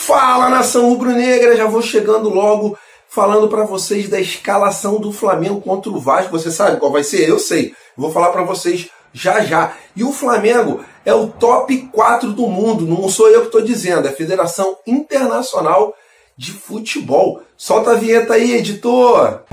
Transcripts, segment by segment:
Fala, nação rubro-negra, já vou chegando logo falando para vocês da escalação do Flamengo contra o Vasco. Você sabe qual vai ser? Eu sei. Vou falar para vocês já. E o Flamengo é o top 4 do mundo, não sou eu que estou dizendo, é a Federação Internacional de Futebol. Solta a vinheta aí, editor!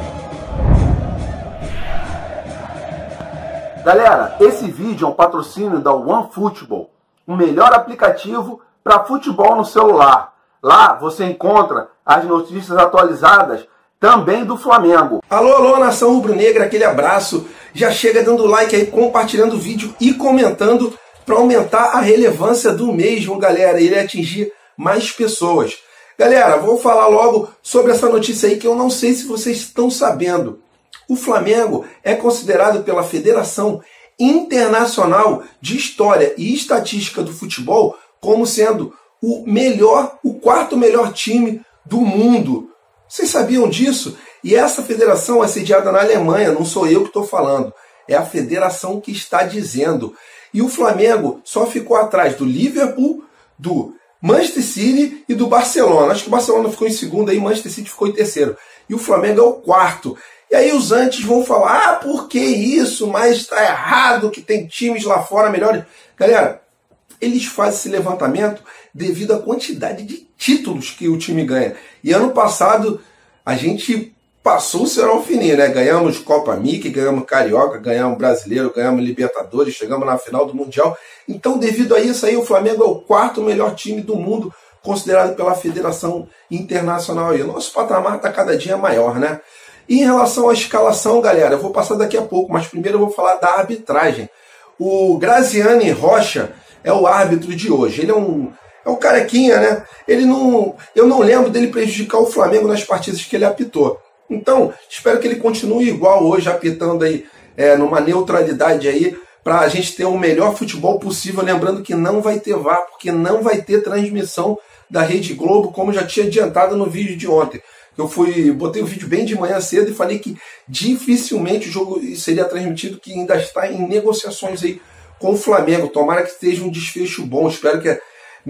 Galera, esse vídeo é um patrocínio da OneFootball, o melhor aplicativo para futebol no celular. Lá você encontra as notícias atualizadas também do Flamengo. Alô, nação rubro-negra, aquele abraço. Já chega dando like aí, compartilhando o vídeo e comentando para aumentar a relevância do mesmo, galera, e ele atingir mais pessoas. Galera, vou falar logo sobre essa notícia aí que eu não sei se vocês estão sabendo. O Flamengo é considerado pela Federação Internacional de História e Estatística do Futebol como sendo o quarto melhor time do mundo. Vocês sabiam disso? E essa federação é sediada na Alemanha, não sou eu que estou falando. É a federação que está dizendo. E o Flamengo só ficou atrás do Liverpool, do Manchester City e do Barcelona. Acho que o Barcelona ficou em segundo, aí o Manchester City ficou em terceiro. E o Flamengo é o quarto. E aí os antes vão falar, por que isso? Mas está errado que tem times lá fora melhores. Galera, eles fazem esse levantamento devido à quantidade de títulos que o time ganha. E ano passado a gente passou o cerol fininho, né? Ganhamos Copa Mickey, ganhamos Carioca, ganhamos Brasileiro, ganhamos Libertadores, chegamos na final do Mundial. Então, devido a isso aí, o Flamengo é o quarto melhor time do mundo, considerado pela Federação Internacional. E o nosso patamar está cada dia maior, né? E em relação à escalação, galera, eu vou passar daqui a pouco, mas primeiro eu vou falar da arbitragem. O Graziani Rocha é o árbitro de hoje. Ele é um carequinha, né? Eu não lembro dele prejudicar o Flamengo nas partidas que ele apitou. Então, espero que ele continue igual hoje, apitando aí numa neutralidade aí, para a gente ter o melhor futebol possível. Lembrando que não vai ter VAR, porque não vai ter transmissão da Rede Globo, como já tinha adiantado no vídeo de ontem. Botei o vídeo bem de manhã cedo e falei que dificilmente o jogo seria transmitido, que ainda está em negociações aí com o Flamengo. Tomara que esteja um desfecho bom. Espero que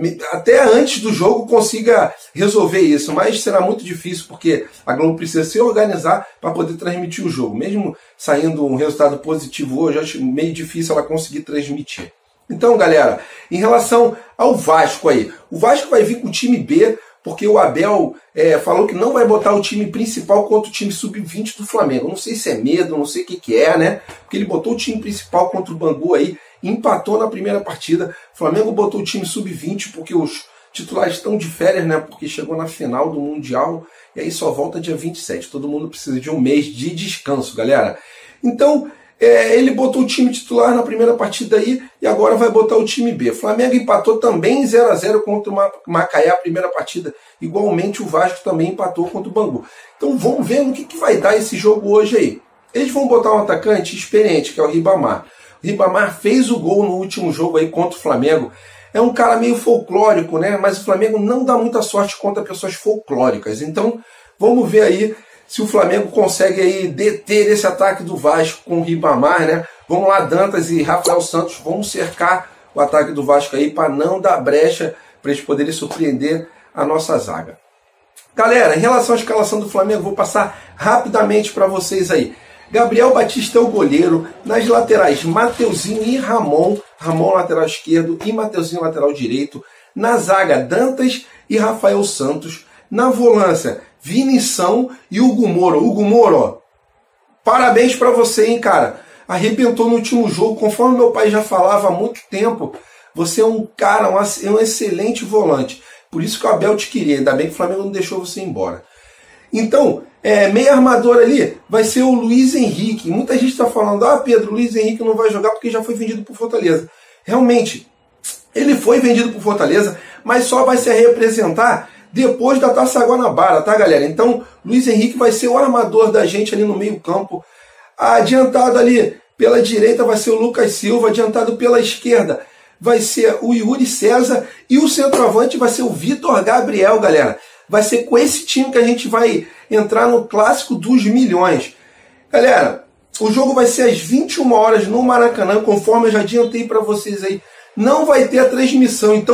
até antes do jogo consiga resolver isso, mas será muito difícil porque a Globo precisa se organizar para poder transmitir o jogo. Mesmo saindo um resultado positivo hoje, eu acho meio difícil ela conseguir transmitir. Então, galera, em relação ao Vasco aí, o Vasco vai vir com o time B, porque o Abel falou que não vai botar o time principal contra o time sub-20 do Flamengo. Não sei se é medo, não sei o que é, né? Porque ele botou o time principal contra o Bangu aí, empatou na primeira partida. O Flamengo botou o time sub-20 porque os titulares estão de férias, né? Porque chegou na final do Mundial e aí só volta dia 27. Todo mundo precisa de um mês de descanso, galera. Então, ele botou o time titular na primeira partida aí e agora vai botar o time B. O Flamengo empatou também 0-0 contra o Macaé a primeira partida. Igualmente o Vasco também empatou contra o Bangu. Então vamos ver no que vai dar esse jogo hoje aí. Eles vão botar um atacante experiente, que é o Ribamar. O Ribamar fez o gol no último jogo aí contra o Flamengo. É um cara meio folclórico, né? Mas o Flamengo não dá muita sorte contra pessoas folclóricas. Então vamos ver aí se o Flamengo consegue aí deter esse ataque do Vasco com o Ribamar, né? Vamos lá, Dantas e Rafael Santos vão cercar o ataque do Vasco aí para não dar brecha para eles poderem surpreender a nossa zaga. Galera, em relação à escalação do Flamengo, vou passar rapidamente para vocês aí. Gabriel Batista é o goleiro. Nas laterais, Mateuzinho e Ramon. Ramon lateral esquerdo e Mateuzinho lateral direito. Na zaga, Dantas e Rafael Santos. Na volância, Vinição e Hugo Moura. Hugo Moura, parabéns para você, hein, cara. Arrebentou no último jogo. Conforme meu pai já falava há muito tempo, você é um cara, um excelente volante. Por isso que o Abel te queria. Ainda bem que o Flamengo não deixou você ir embora. Então, meio armador ali vai ser o Luiz Henrique. Muita gente está falando, Pedro, o Luiz Henrique não vai jogar porque já foi vendido por Fortaleza. Realmente, ele foi vendido por Fortaleza, mas só vai se representar depois da Taça Guanabara, tá, galera? Então, Luiz Henrique vai ser o armador da gente ali no meio campo. Adiantado ali pela direita vai ser o Lucas Silva, adiantado pela esquerda vai ser o Yuri César e o centroavante vai ser o Vitor Gabriel, galera. Vai ser com esse time que a gente vai entrar no Clássico dos Milhões. Galera, o jogo vai ser às 21 horas no Maracanã, conforme eu já adiantei para vocês aí. Não vai ter a transmissão, então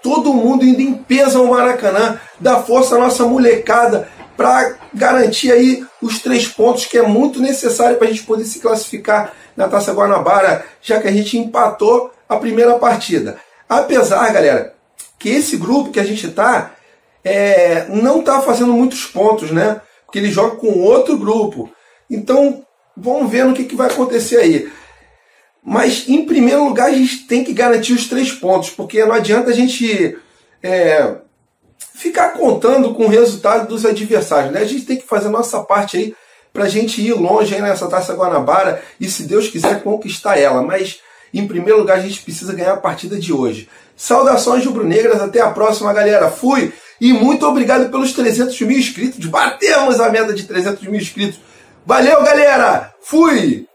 todo mundo indo em peso ao Maracanã, dar força à nossa molecada para garantir aí os 3 pontos que é muito necessário para a gente poder se classificar na Taça Guanabara, já que a gente empatou a primeira partida. Apesar, galera, que esse grupo que a gente está não está fazendo muitos pontos, né? Porque ele joga com outro grupo. Então, vamos ver no que vai acontecer aí. Mas, em primeiro lugar, a gente tem que garantir os 3 pontos, porque não adianta a gente ficar contando com o resultado dos adversários, né? A gente tem que fazer a nossa parte aí para a gente ir longe aí nessa Taça Guanabara e, se Deus quiser, conquistar ela. Mas, em primeiro lugar, a gente precisa ganhar a partida de hoje. Saudações rubro-negras, até a próxima, galera. Fui! E muito obrigado pelos 300 mil inscritos. Batemos a meta de 300 mil inscritos. Valeu, galera! Fui!